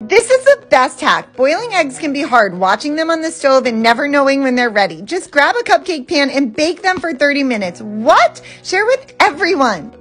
This is the best hack. Boiling eggs can be hard, watching them on the stove and never knowing when they're ready. Just grab a cupcake pan and bake them for 30 minutes. What? Share with everyone.